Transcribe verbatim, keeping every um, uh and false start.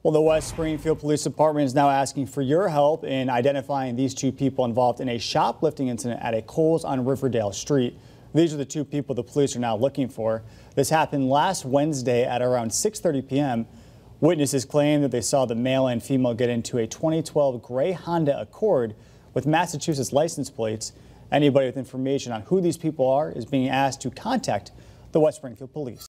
Well, the West Springfield Police Department is now asking for your help in identifying these two people involved in a shoplifting incident at a Kohl's on Riverdale Street. These are the two people the police are now looking for. This happened last Wednesday at around six thirty p m Witnesses claim that they saw the male and female get into a twenty twelve gray Honda Accord with Massachusetts license plates. Anybody with information on who these people are is being asked to contact the West Springfield Police.